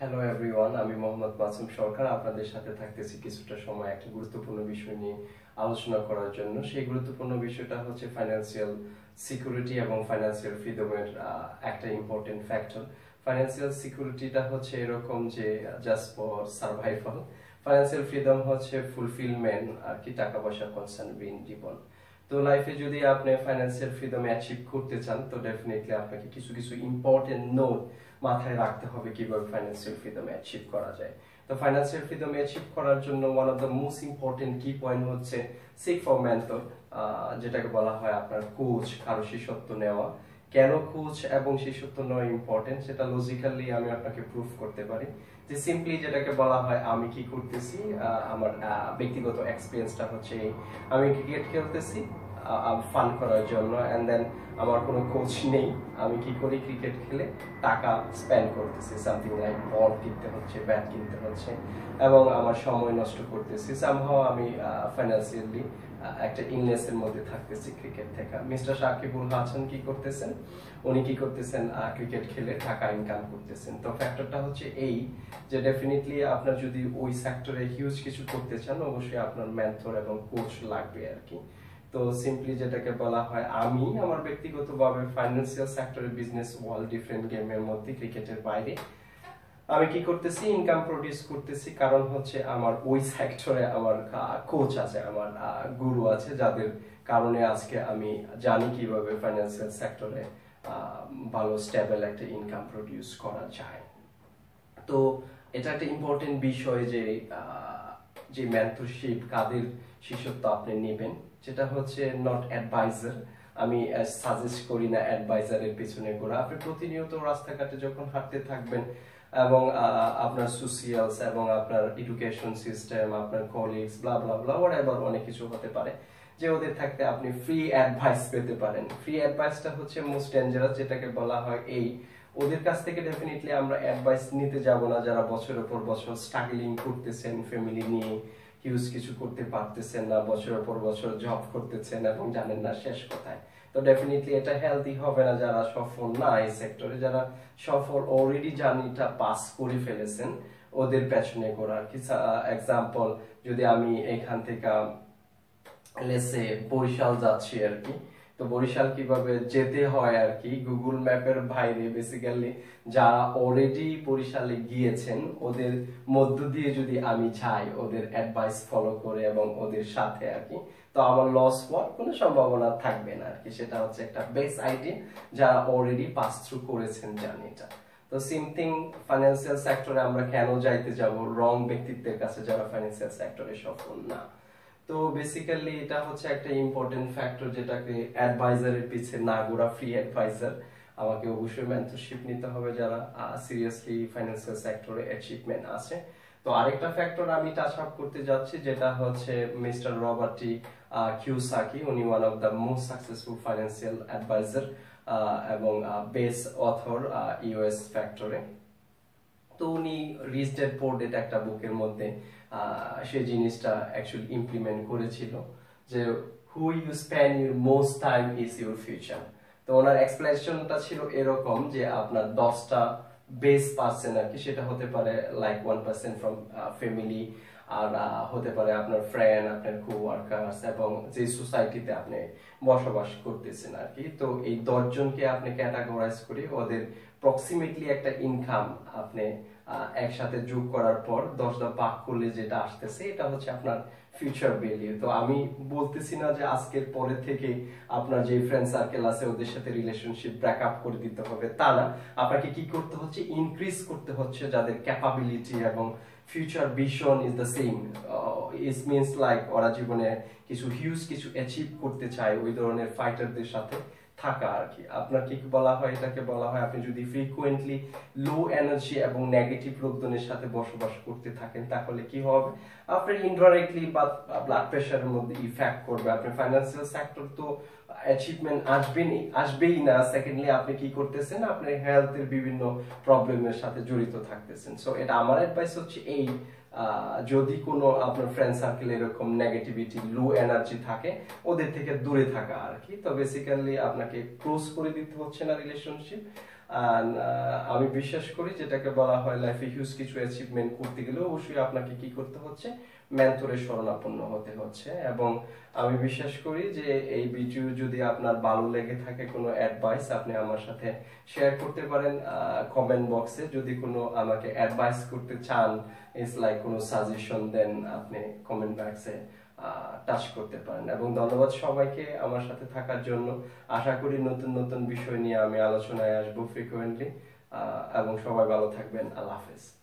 Hello everyone, আমি মোহাম্মদ মাসুম সরকার আপনাদের সাথে থাকতেছি কিছুটা সময় একটা গুরুত্বপূর্ণ বিষয় নিয়ে আলোচনা করার জন্য। সেই গুরুত্বপূর্ণ বিষয়টা হচ্ছে ফাইন্যান্সিয়াল সিকিউরিটি এবং ফাইন্যান্সিয়াল ফ্রিডমের একটা ইম্পর্টেন্ট ফ্যাক্টর। ফাইন্যান্সিয়াল সিকিউরিটিটা হচ্ছে এরকম যে just for survival, financial freedom হচ্ছে ফুলফিলমেন্ট আর কি, টাকা পয়সা কনসার্ন জীবন। তো লাইফে যদি আপনি ফাইন্যান্সিয়াল ফ্রিডম অ্যাচিভ করতে চান তো ডেফিনেটলি আপনাকে কিছু কিছু ইম্পর্টেন্ট নোট মাথায় রাখতে হবে কিভাবে ফাইন্যান্সিয়াল ফ্রিডম অ্যাচিভ করা যায়। তো ফাইন্যান্সিয়াল ফ্রিডম অ্যাচিভ করার জন্য one of the most important key point হচ্ছে সিক ফর মেন্টর, যেটাকে বলা হয় আপনার কোচ, কারো শিষ্যত্ব নেওয়া। কেন কোচ এবং শিষ্যত্ব নেওয়া ইম্পর্টেন্ট সেটা লজিক্যালি আমি আপনাকে প্রুফ করতে পারি। যে সিম্পলি যেটাকে বলা হয় আমি কি করতেছি, আমার ব্যক্তিগত এক্সপিরিয়েন্সটা হচ্ছে আমি ক্রিকেট খেলতেছি ফান করার জন্য, এন্ড দেন আমার কোনো কোচ নেই। আমি কি করি, ক্রিকেট খেলে টাকা স্পেন্ড করতেছি, সামথিং লাইক বল কিনতে হচ্ছে, ব্যাট কিনতে হচ্ছে এবং আমার সময় নষ্ট করতেছি। সামহাও আমি ফাইন্যান্সিয়ালি একটা ইলনেসের মধ্যে থাকতেছি ক্রিকেট থেকে। মিস্টার সাকিবুল হাসান কি করতেছেন, উনি কি করতেছেন, ক্রিকেট খেলে টাকা ইনকাম করতেছেন। তো ফ্যাক্টরটা হচ্ছে এই যে ডেফিনেটলি আপনার যদি ওই সেক্টরে হিউজ কিছু করতে চান অবশ্যই আপনার মেন্টর এবং কোচ লাগবে আর কি। তো সিম্পলি যেটাকে বলা হয় আমি আমার ব্যক্তিগতভাবে ফাইন্যান্সিয়াল সেক্টরে বিজনেস ওয়ার্ল্ড ডিফারেন্ট গেমের মধ্যে ক্রিকেটের বাইরে আমি কি করতেছি, ইনকাম প্রডিউস করতেছি। কারণ হচ্ছে আমার ওই সেক্টরে আমার কোচ আছে, আমার গুরু আছে, যাদের কারণে আজকে আমি জানি কিভাবে ফাইন্যান্সিয়াল সেক্টরে ভালো স্টেবল একটা ইনকাম প্রডিউস করা যায়। তো এটা একটা ইম্পর্টেন্ট বিষয় যে যে মেন্টরশিপ কাদের শিষ্যত্ব আপনি নেবেন, যেটা হচ্ছে নট অ্যাডভাইজার। আমি সাজেস্ট করি না অ্যাডভাইজারের পিছনে ঘোরা। আপনি প্রতিনিয়ত রাস্তাঘাটে যখন হাঁটতে থাকবেন এবং আপনার সোশিয়ালস এবং আপনার এডুকেশন সিস্টেম, আপনার colleagues, blah blah blah whatever অনেক কিছু হতে পারে যে ওদের থাকতে আপনি ফ্রি অ্যাডভাইস পেতে পারেন। ফ্রি অ্যাডভাইসটা হচ্ছে মোস্ট ডেঞ্জারাস, যেটাকে বলা হয় এই ওদের কাছ থেকে ডেফিনেটলি আমরা অ্যাডভাইস নিতে যাব না যারা বছরের পর বছর স্ট্রাগলিং করতেছেন, ফ্যামিলি নিয়ে হিউজ কিছু করতে পারতেছেন না, বছরের পর বছর জব করতেছেন এবং জানেন না শেষ কোথায়। তো ডেফিনেটলি এটা হেলদি হবে না যারা সফল না এই সেক্টরে, যারা সফল অলরেডি জার্নিটা পাস করে ফেলেছেন ওদের পেছনে ঘোরার কি। এক্সাম্পল যদি আমি এখান থেকে লেসে বরিশাল যাচ্ছি আর কি, তো বরিশাল কিভাবে যেতে হয় আর কি, গুগল ম্যাপের বাইরে বেসিক্যালি যারা অলরেডি বরিশালে গিয়েছেন ওদের মধ্য দিয়ে যদি আমি যাই ওদের অ্যাডভাইস ফলো করে এবং ওদের সাথে আর কি, তো আমার লস হওয়ার কোনো সম্ভাবনা থাকবে না আর কি। সেটা হচ্ছে একটা বেস্ট আইডিয়া যারা অলরেডি পাস থ্রু করেছেন জার্নিটা। তো সেম থিং ফাইন্যান্সিয়াল সেক্টরে আমরা কেন যাইতে যাব রং ব্যক্তিত্বের কাছে যারা ফাইন্যান্সিয়াল সেক্টরে সফল না। তো বেসিক্যালি এটা হচ্ছে একটা ইম্পর্টেন্ট ফ্যাক্টর যেটাকে অ্যাডভাইজারের পিছে না ঘোরা, ফ্রি অ্যাডভাইজার। আমাকে অবশ্যই মেন্টরশিপ নিতে হবে যারা সিরিয়াসলি ফাইন্যান্সিয়াল সেক্টরে অ্যাচিভমেন্ট আছে। তো আরেকটা ফ্যাক্টর আমি টাচ আপ করতে যাচ্ছি যেটা হচ্ছে মিস্টার রবার্ট টি কিওসাকি। উনি one of the most successful financial adviser এবং বেস্ট অথর ইউএস ফ্যাক্টরে। তো উনি রিচ ড্যাড পুয়ার ড্যাড একটা বুকের মধ্যে সেই জিনিসটা অ্যাকচুয়ালি ইমপ্লিমেন্ট করেছিল যে who you spend your most time is your future. তো ওনার এক্সপ্লেনেশনটা ছিল এরকম যে আপনার 10টা বেস পার্সন আর কি, সেটা হতে পারে লাইক 1% ফ্রম ফ্যামিলি, আর হতে পারে আপনার ফ্রেন্ড, আপনার কোওয়ার্কার্স এবং যে সোসাইটিতে আপনি বসবাস করতেছেন আর কি। তো এই 10 জনকে আপনি ক্যাটাগরাইজ করে ওদের প্রক্সিমেটলি একটা ইনকাম আপনি একসাথে যোগ করার পর 10টা ভাগ করলে যেটা আসতেছে এটা হচ্ছে আপনার ফিউচার ভ্যালিউ। তো আমি বলতেছি না যে আজকের পরে থেকে আপনার যে ফ্রেন্ড সার্কেল আছে ওদের সাথে রিলেশনশিপ ব্রেকআপ করে দিতে হবে, তা না। আপনাকে কি করতে হচ্ছে, ইনক্রিজ করতে হচ্ছে যাদের ক্যাপাবিলিটি এবং future vision is the same. It means like ওরা জীবনে কিছু হিউজ কিছু অ্যাচিভ করতে চায়, ওই ধরনের ফাইটারদের সাথে থাকা আর কি। আপনার কি বলা হয়, এটাকে বলা হয় আপনি যদি ফ্রিকুয়েন্টলি লো এনার্জি এবং নেগেটিভ লোকজনের সাথে বসবাস করতে থাকেন তাহলে কি হবে, আপনার ইনডাইরেক্টলি বা ব্লাড প্রেশারের মধ্যে ইফেক্ট করবে। আপনার ফাইন্যান্সিয়াল সেক্টর তো অ্যাচিভমেন্ট আসবেই না। সেকেন্ডলি আপনি কি করতেছেন, আপনার হেলথের বিভিন্ন প্রবলেমের সাথে জড়িত থাকতেছেন। সো এটা আমার অ্যাডভাইস হচ্ছে এই যদি কোনো আপনার ফ্রেন্ড সার্কেল এরকম নেগেটিভিটি লো এনার্জি থাকে ওদের থেকে দূরে থাকা আর কি। তো বেসিক্যালি আপনাকে ক্লোজ করে দিতে হচ্ছে না রিলেশনশিপ, আমি বিশ্বাস করি যেটাকে বলা হয় লাইফে হিউজ কিছু অ্যাচিভমেন্ট করতে গেলে অবশ্যই আপনাকে কি করতে হচ্ছে, মেন্টরের শরণাপন্ন হতে হচ্ছে। এবং আমি বিশ্বাস করি যে এই ভিডিও যদি আপনার ভালো লেগে থাকে, কোনো অ্যাডভাইস আপনি আমার সাথে শেয়ার করতে পারেন কমেন্ট বক্সে। যদি কোনো আমাকে অ্যাডভাইস করতে চান, ইটস লাইক কোনো সাজেশন দেন, আপনি কমেন্ট বক্সে টাচ করতে পারেন। এবং ধন্যবাদ সবাইকে আমার সাথে থাকার জন্য। আশা করি নতুন নতুন বিষয় নিয়ে আমি আলোচনায় আসবো ফ্রিকোয়েন্টলি। এবং সবাই ভালো থাকবেন। আল্লাহ হাফেজ।